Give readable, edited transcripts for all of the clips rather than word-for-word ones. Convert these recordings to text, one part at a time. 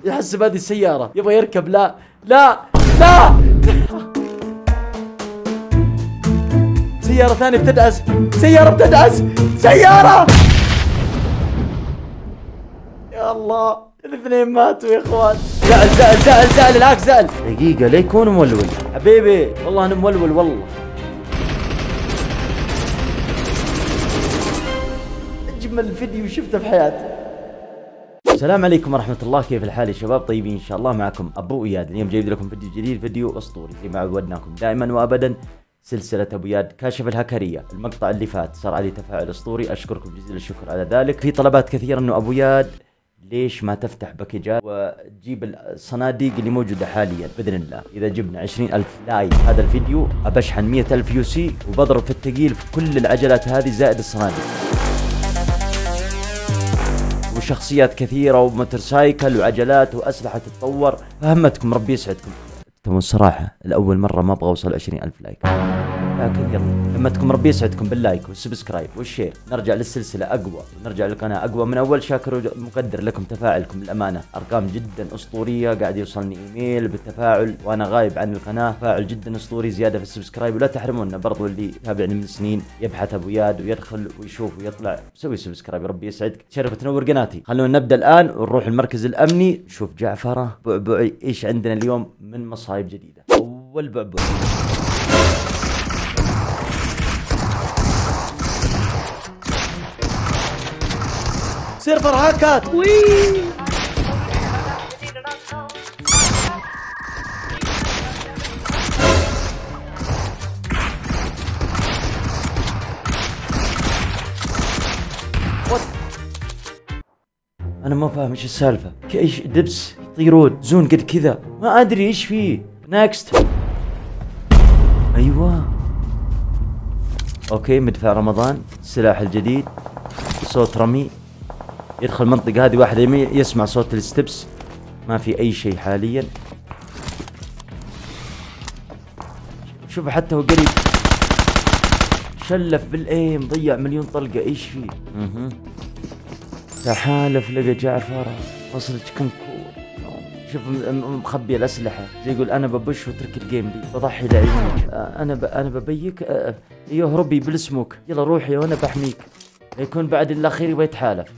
يحسب هذه السيارة يبغى يركب. لا لا لا سيارة ثانية بتدعس، سيارة بتدعس، سيارة. يا الله الاثنين ماتوا يا اخوان. زعل زعل زعل زعل العكس زعل. دقيقة لا يكون مولول حبيبي، والله انا مولول والله. اجمل فيديو شفته في حياتي. السلام عليكم ورحمة الله، كيف الحال يا شباب؟ طيبين ان شاء الله. معكم ابو اياد. اليوم جايب لكم فيديو جديد، فيديو اسطوري زي ما عودناكم دائما وابدا. سلسلة ابو اياد كاشف الهكرية. المقطع اللي فات صار عليه تفاعل اسطوري، اشكركم جزيل الشكر على ذلك. في طلبات كثيرة انه ابو اياد ليش ما تفتح باكجات وتجيب الصناديق اللي موجودة حاليا. بإذن الله إذا جبنا 20,000 لايك هذا الفيديو أبشحن 100,000 يو سي وبضرب في الثقيل في كل العجلات هذه زائد الصناديق وشخصيات كثيرة وموتورسايكل وعجلات وأسلحة تتطور. فهمتكم ربي يسعدكم. تبون الصراحة لأول مرة ما أبغى أوصل 20,000 لايك، لكن يلا همتكم ربي يسعدكم باللايك والسبسكرايب والشير. نرجع للسلسلة أقوى ونرجع للقناة أقوى من أول. شاكر ومقدر لكم تفاعلكم الأمانة، أرقام جدا أسطورية. قاعد يوصلني إيميل بالتفاعل وأنا غايب عن القناة. تفاعل جدا أسطوري، زيادة في السبسكرايب. ولا تحرمونا برضو اللي يتابعني من سنين يبحث أبو اياد ويدخل ويشوف ويطلع سوي سبسكرايب. ربي يسعدك، تشرف تنور قناتي. خلونا نبدأ الآن ونروح المركز الأمني نشوف جعفرة بعبعي إيش عندنا اليوم من مصايب جديدة. أول بعبع سيرفر هاكات. انا ما فاهم ايش السالفه. ايش دبس يطيرون زون قد كذا، ما ادري ايش فيه. نكست. ايوه اوكي، مدفع رمضان، السلاح الجديد، صوت رمي. يدخل المنطقة هذه واحد يسمع صوت الستبس. ما في أي شيء حاليا. شوف حتى هو قريب شلف بالايم، ضيع مليون طلقة. ايش فيه؟ تحالف لقى جعفر، وصلت كنكور. شوف مخبي الأسلحة زي يقول أنا ببش واترك الجيم دي، بضحي لعيونك. أنا ببيك. أيوه ربي بالسموك، يلا روحي وأنا بحميك. يكون بعد الأخير يبغى يتحالف.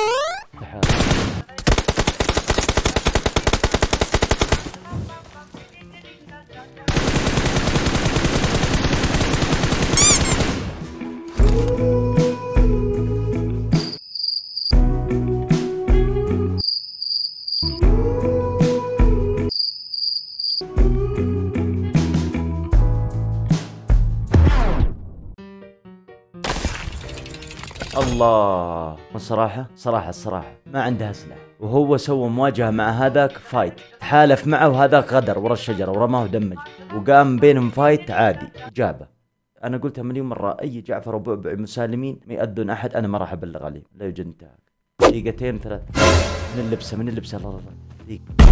الله. والصراحة الصراحة ما عنده سلاح، وهو سوى مواجهة مع هذاك فايت، تحالف معه وهذاك غدر ورا الشجرة ورماه ودمج، وقام بينهم فايت عادي جابه. أنا قلتها مليون مرة، أي جعفر وبعبع مسالمين ما يأذون أحد أنا ما راح أبلغ عليه. لا يوجد انتهاك. دقيقتين ثلاث من اللبسة الله. دقيقة.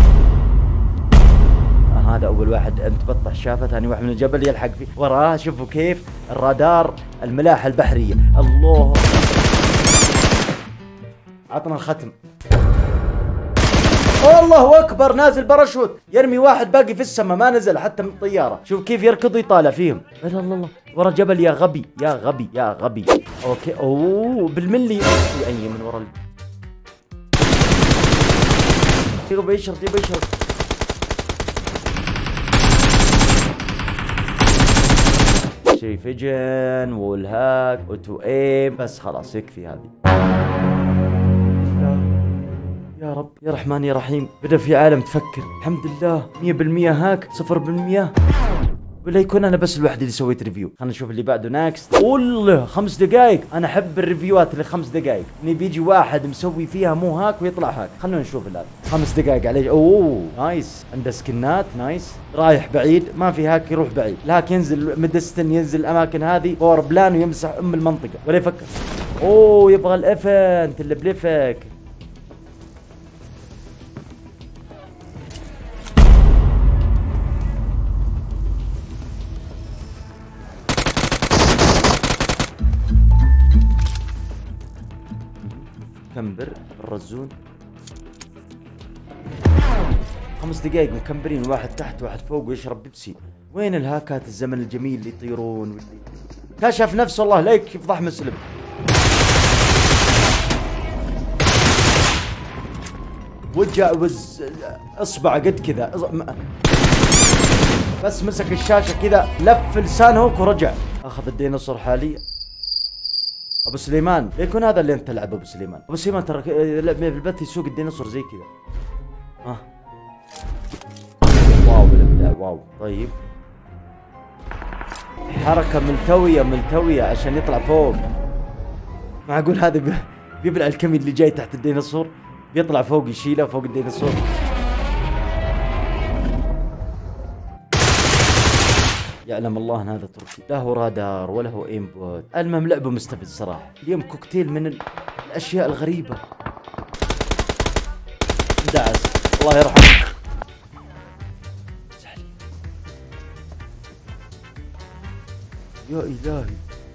هذا أول واحد أنت بطح شافه، ثاني واحد من الجبل يلحق فيه وراه. شوفوا كيف الرادار، الملاحة البحرية. الله عطنا الختم. الله أكبر، نازل باراشوت يرمي واحد باقي في السماء ما نزل حتى من الطيارة. شوف كيف يركض ويطالع فيهم. الله الله ورا جبل. يا غبي يا غبي يا غبي. أوكي أوه بالملي أي من ورا يبغى يشرط. شي فيجن والهاك وتو ايم، بس خلاص يكفي هذه. يا رب يا رحمن يا رحيم. بدأ في عالم تفكر. الحمد لله 100% هاك 0%. ولا يكون انا بس الوحيد اللي سويت ريفيو. خلينا نشوف اللي بعده. ناكست. والله 5 دقائق. انا احب الريفيوات اللي 5 دقائق، اني بيجي واحد مسوي فيها مو هاك ويطلع هاك. خلونا نشوف الان 5 دقائق عليه. اوه نايس، عنده سكنات نايس. رايح بعيد، ما في هاك يروح بعيد. الهاك ينزل مدستن، ينزل الاماكن هذه باور بلان ويمسح المنطقه ولا يفكر. اوه يبغى الافنت اللي بلفك. كمبر الرزون. 5 دقائق مكمبرين، واحد تحت واحد فوق ويشرب بيبسي. وين الهاكات الزمن الجميل اللي يطيرون واللي كشف نفسه الله لا يفضح مسلم. وجه اصبع قد كذا بس مسك الشاشة كذا لف لسانه هوك ورجع. اخذ الديناصور حاليا. ابو سليمان يكون هذا اللي انت تلعبه. ابو سليمان، ابو سليمان ترى في البث يسوق الديناصور زي كذا. واو الابداع واو. طيب حركة ملتوية عشان يطلع فوق. معقول هذا بيبلع الكمي اللي جاي تحت الديناصور، بيطلع فوق يشيله فوق الديناصور. يعلم الله ان هذا تركي، لا هو رادار ولا هو ايمبوت. المهم لعبه مستفز صراحه. اليوم كوكتيل من الاشياء الغريبه. دعس الله يرحمه. سحلي يا الهي.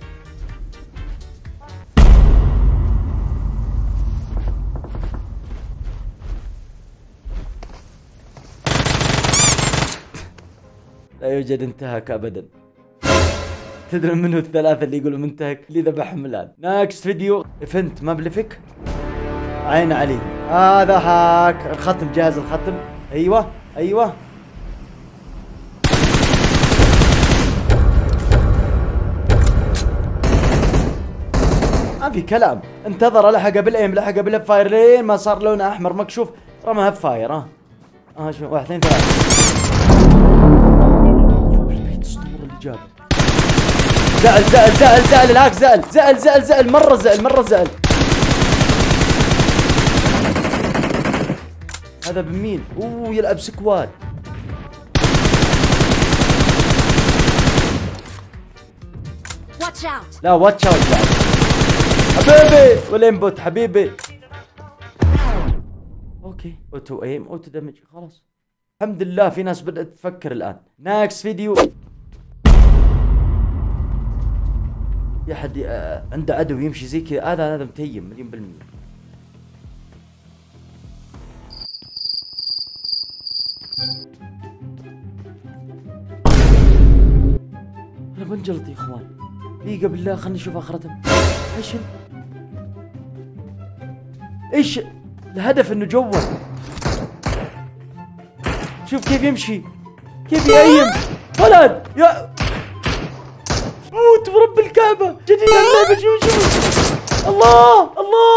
لا يوجد انتهاك ابدا. تدري منه الثلاثة اللي يقولوا منتهك اللي ذبحهم الان. ناكست فيديو فنت ما بلفك عين علي. هذا هاك الختم، جهاز الختم. ايوه ما في كلام. انتظر لحقه بالايم، لحقه بالهب فاير لين ما صار لونه احمر مكشوف، رمى هب فاير. شوف 1 2 3 جاب. زعل الهاك، زعل مرة زعل. هذا بمين؟ يلعب سكواد. لا واتش اوت بعد. حبيبي والانبوت حبيبي. اوكي اوتو ايم اوتو دمج خلاص. الحمد لله في ناس بدأت تفكر الان. ناكس فيديو. يا حد عنده عدو يمشي زي كذا، هذا متيم مليون بالمية. انا بنجلط يا اخوان. دقيقة بالله خلني اشوف اخرتهم. ايش الهدف؟ انه جوا. شوف كيف يمشي، كيف يأيم ولد يا موت ورب الكعبة. جديد اللعبة. شوف الله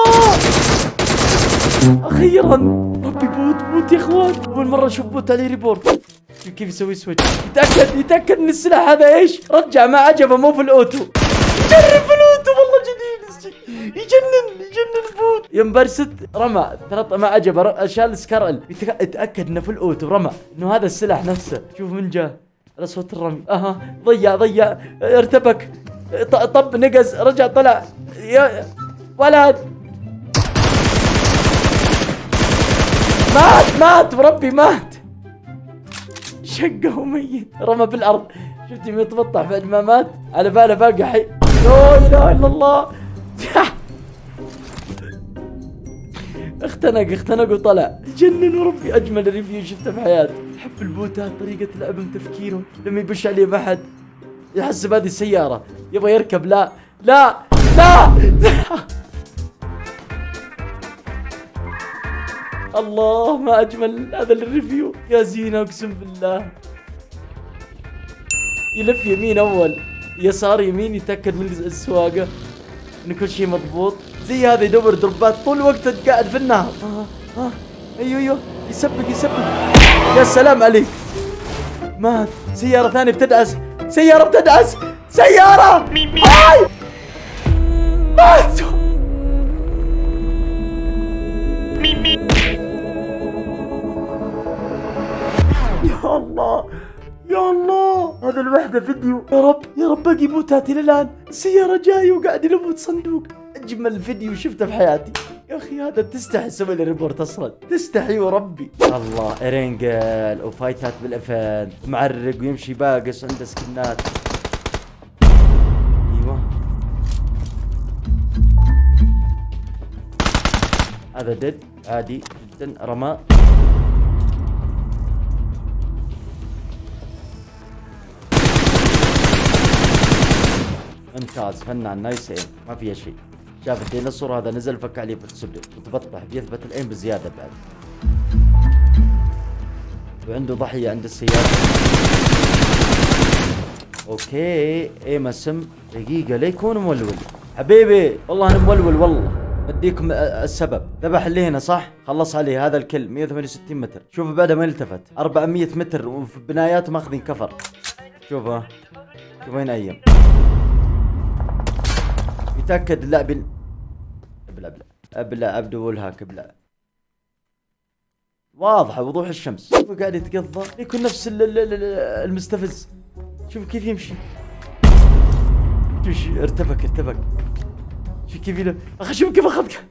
اخيرا. ربي بوت يا اخوان. اول مرة اشوف بوت عليه ريبورت. شوف كيف يسوي سويتش. يتأكد ان السلاح هذا ايش رجع ما عجبه، مو في الاوتو. يجرب في الاوتو والله جديد. يجنن بوت. يوم برست رمى ما عجبه، شال سكارل. يتأكد انه في الاوتو، رمى انه هذا السلاح نفسه. شوف من جاه على صوت الرمي. ضيع ارتبك، طب نقز، رجع طلع يا ولد. مات وربي مات. شقه وميت، رمى بالارض. شفتي متبطح بعد ما مات، على باله باقي حي. لا اله الا الله. اختنق وطلع. جنن وربي. اجمل ريفيو شفته في حياتي. احب البوتات طريقة لعبهم تفكيرهم. لما يبش عليه ما حد يحسب هذه السيارة يبغى يركب. لا الله ما اجمل هذا الريفيو يا زينة اقسم بالله. يلف يمين اول يسار يمين، يتأكد من السواقة ان كل شيء مضبوط. زي هذا يدور دروبات طول الوقت قاعد في النهر. ايوه يسبق. يا سلام عليك. مات. سيارة ثانية بتدعس. سيارة هاي ماتوا. يا الله هذا الوحدة فيديو. يا رب باقي بوتاتي الان. السيارة جاية وقاعد يلبط صندوق. اجمل فيديو شفته في حياتي يا اخي. هذا تستحي تسوي لي ريبورت اصلا، تستحي وربي. الله ارينجل وفايتات بالافنت، معرق ويمشي باقص عنده سكنات. ايوه هذا ديد عادي جدا. رمى ممتاز فنان نايس ايم ما فيها شيء. شاف الديناصور هذا نزل فك عليه في السلم وتبطح بيثبت الايم بزياده بعد. وعنده ضحيه عند السياره. اوكي ايم اسم دقيقه لا يكون مولول حبيبي والله انا مولول والله. اديكم السبب. ذبح اللي هنا صح؟ خلص عليه هذا الكل 168 متر. شوفوا بعدها ما التفت 400 متر وفي بناياته ماخذين كفر. شوفوا شوف وين ايم. يتاكد اللاعب ابلع عبده والهاك ابلع. واضحه وضوح الشمس. شوفوا قاعد يتقضى يكون نفس المستفز. شوف كيف يمشي. شوف ارتبك. شوف كيف اخي شوف كيف اخذك.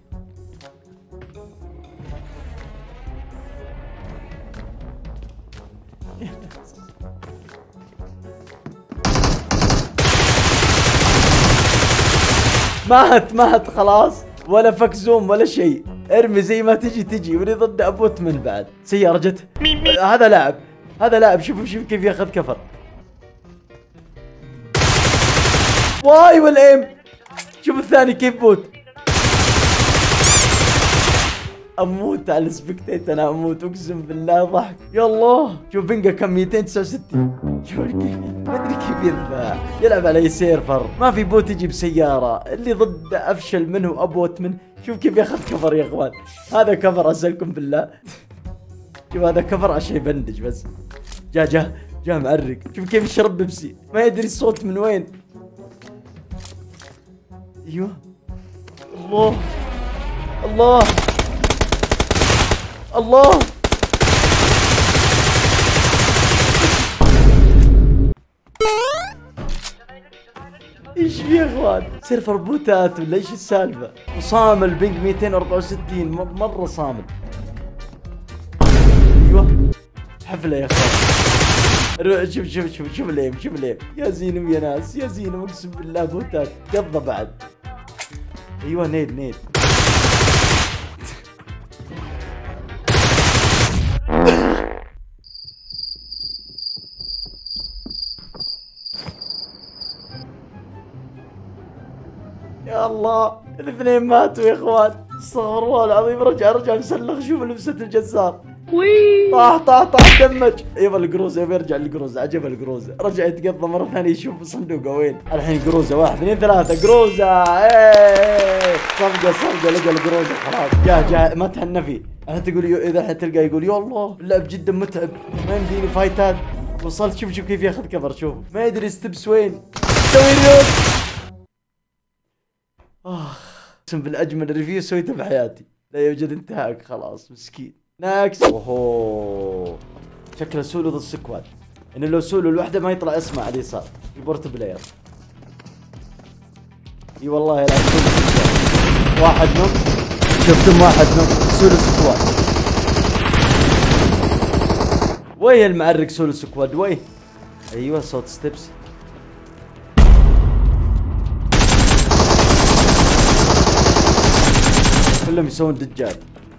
مات خلاص ولا فك زوم ولا شيء. ارمي زي ما تجي ولي ضد ابوت من بعد. سيارة جت. هذا لاعب شوف كيف ياخذ كفر. واي والايم. شوف الثاني كيف بوت. اموت على السبكتيت انا اموت اقسم بالله ضحك. يلا شوف بنقا كم 269. شوف كيف ما ادري كيف يذبح. يلعب على سيرفر ما في بوت يجيب سياره اللي ضد افشل منه ابوت منه. شوف كيف ياخذ كفر يا اخوان. هذا كفر اسالكم بالله. شوف هذا كفر عشان يبندج بس. جا معرق. شوف كيف يشرب بيبسي ما يدري الصوت من وين. ايوه الله ايش في يا اخوان؟ سيرفر بوتات ولا ايش السالفه؟ وصامل بينج 264 مره صامل. ايوه حفله يا اخوان. شوف الايم يا زينم يا ناس يا زينم اقسم بالله بوتات قضى بعد. ايوه نيد يا الله الاثنين ماتوا يا اخوان. استغفر الله العظيم. رجع مسلخ. شوف لبسة الجزار. طاح دمج. يبا القروزه يرجع للقروزه. عجبها القروزه. رجع يتقضى مره ثانيه يشوف صندوقه وين. الحين قروزه 1 2 3 قروزه. صفقه لقى القروزه خلاص. جاء ما تهنى فيه. الحين تقول اذا الحين تلقاه يقول يا الله اللعب جدا متعب ما يمديني فايتات. وصلت شوف كيف ياخذ كفر. شوف ما يدري ستبس وين يسوي ريوت. اقسم بالاجمل ريفيو سويته بحياتي. لا يوجد انتهاك خلاص مسكين. ناكس. اوهو شكله سولو ضد سكواد. انه لو سولو الوحده ما يطلع اسمه على اليسار. البورت بلاير. اي والله يلعب سولو سكواد. واحد نوم. شفتم واحد نوم. سولو سكواد. وين المعرق سولو سكواد وين؟ ايوه صوت ستيبس. كلهم يسوون دجال.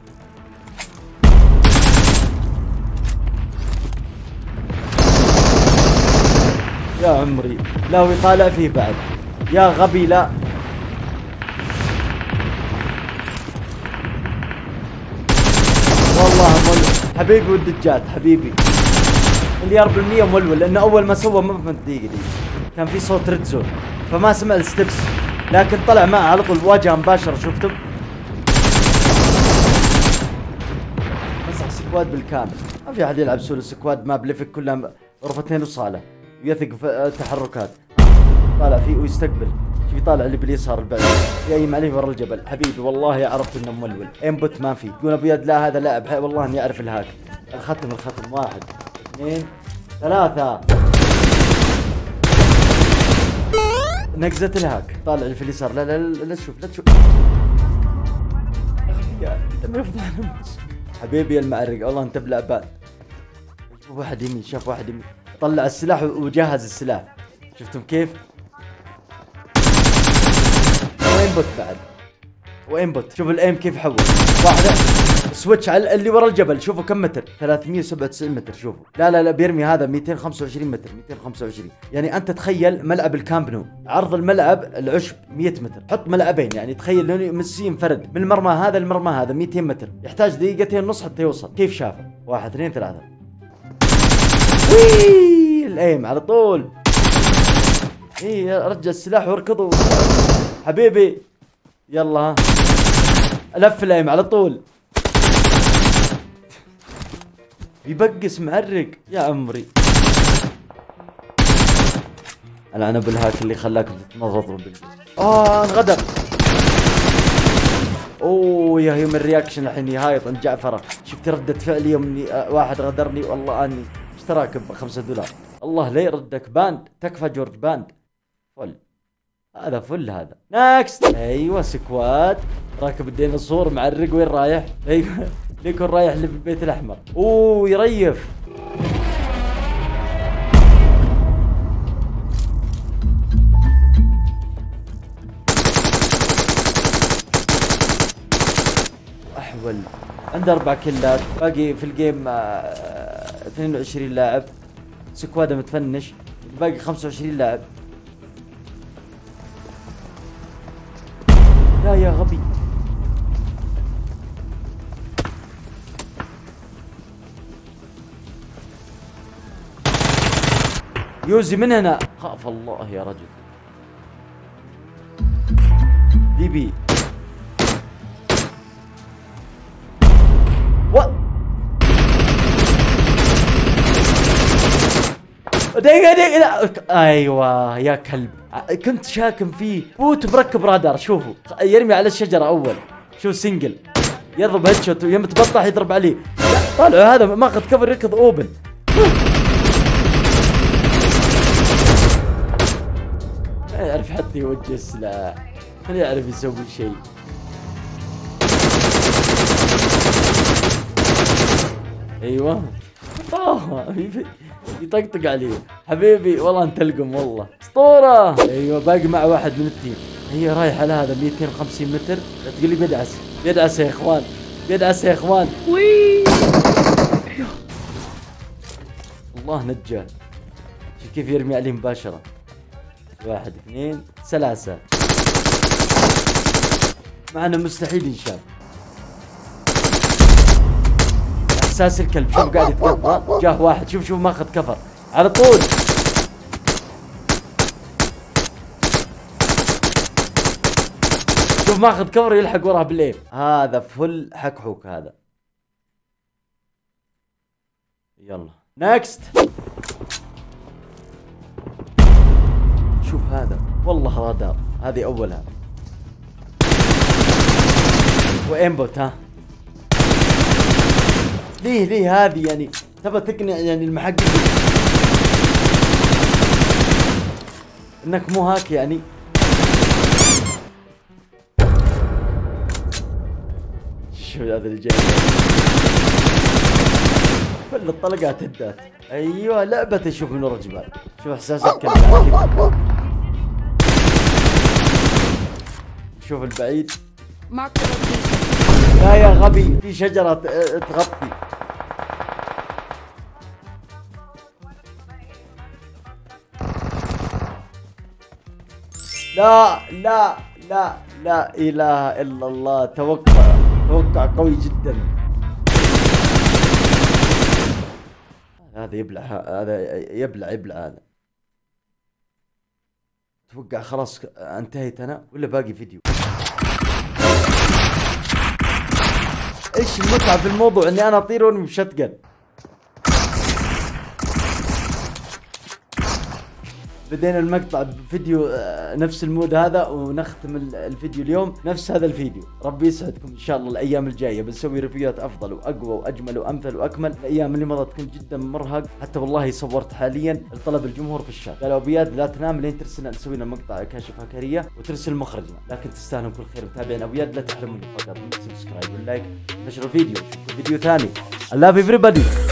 يا عمري لا هو يطالع فيه بعد. يا غبي لا. والله مولول حبيبي والدجات حبيبي. مليار بالمية مولول لانه اول ما سوى ما فهمت. دقيقة كان في صوت ريد زون فما سمع الستبس لكن طلع معه على طول واجهه مباشرة. شفتم؟ مسح سكواد بالكامل. ما في احد يلعب سولو سكواد ما بلفك كلها غرفة 2 وصالة ويثق في التحركات. طالع فيه ويستقبل. شوف يطالع اللي باليسار البعيد يايم عليه ورا الجبل. حبيبي والله عرفت انه مولول. انبوت ما في. يقول ابو يد لا هذا لاعب والله اني اعرف الهاك. الختم 1 2 3 نقزة الهاك. طالع اللي في اليسار. لا تشوف اخي انت ما يفضحنا. حبيبي يا المعرق والله انت بلعبان. شوف واحد يمين. شاف واحد يمين طلع السلاح وجهز السلاح. شفتم كيف؟ وين بوت بعد؟ وين بوت؟ شوف الايم كيف حول. واحدة سويتش على اللي ورا الجبل. شوفوا كم متر، 397 متر. شوفوا لا بيرمي هذا 225 متر، 225. يعني انت تخيل ملعب الكامب نو، عرض الملعب العشب 100 متر، حط ملعبين، يعني تخيل لو ميسي انفرد من المرمى هذا للمرمى هذا 200 متر، يحتاج دقيقتين ونص حتى يوصل. كيف شافه؟ 1 2 3 وي الايم على طول. رجع السلاح واركضوا حبيبي. يلا ها، لف الايم على طول. بيبقس معرق يا عمري. العن ابو الهاك اللي خلاك تتمرض انغدر. اوه يا يوم الرياكشن الحين يهايط عند جعفره. شفت ردة فعلي يوم اني واحد غدرني والله اني اشتراك ب$5. الله لا يردك باند. تكفى جورج باند. فل هذا فل هذا. ناكست. ايوه سكواد راكب الديناصور معرق. وين رايح؟ ايوه ليكون رايح للبيت الاحمر. اوه يريف. احول. عنده 4 كيلات. باقي في الجيم 22 لاعب. سكواده متفنش. باقي 25 لاعب. لا يا غبي. يوزي من هنا. خاف الله يا رجل. دي بي. دقيقة. ايوه يا كلب، كنت شاكم فيه. بوت مركب رادار. شوفوا يرمي على الشجرة اول. شوف سنجل يضرب هيدشوت ويوم تبطح يضرب عليه. طالعوا هذا ماخذ كفر يركض اوبن. ما يعرف حتى يوجه السلاح، ما يعرف يسوي شيء. ايوه يطقطق عليه. حبيبي والله انت تلقم والله اسطوره. ايوه باقي مع واحد من التيم. هي رايح على هذا 250 متر. لا تقول لي بيدعس. بيدعس يا اخوان، بيدعس يا اخوان. وي الله نجاه. شوف كيف يرمي عليه مباشره. 1 2 3. معنا مستحيل ينشاف. احساس الكلب. شوف قاعد يتقطع. جاه واحد. شوف ماخذ كفر على طول. شوف ماخذ كفر يلحق وراه بالايم. هذا فل حكحوك هذا. يلا نكست. شوف هذا والله رادار. هذه اولها. وايمبوت. ها ليه هذه يعني تبى تقنع يعني المحقق انك مو هاك يعني. شوف هذا اللي جاي. كل الطلقات هدات. ايوه لعبة تشوف من ورا الجبال. شوف احساس الكلب. شوف البعيد. لا يا غبي في شجرة تغطي. لا إله إلا الله. توقع قوي جدا. هذا يبلع. هذا يبلع هذا. توقع خلاص انتهيت انا ولا باقي فيديو؟ ايش المتعة في الموضوع اني انا اطير وارمي بشتقن. بدينا المقطع بفيديو نفس المود هذا، ونختم الفيديو اليوم نفس هذا الفيديو. ربي يسعدكم ان شاء الله. الايام الجايه بنسوي ريفيوات افضل واقوى واجمل وامثل واكمل. الايام اللي مضت كنت جدا مرهق، حتى والله صورت حاليا لطلب الجمهور في الشات. قالوا ابو اياد لا تنام لين ترسل نسوي لنا مقطع كاشف هاكريه وترسل مخرجنا، لكن تستاهلون كل خير. متابعين ابو اياد لا تحرموني فقط من السبسكرايب واللايك. نشر الفيديو. نشوفكم فيديو ثاني. I love everybody.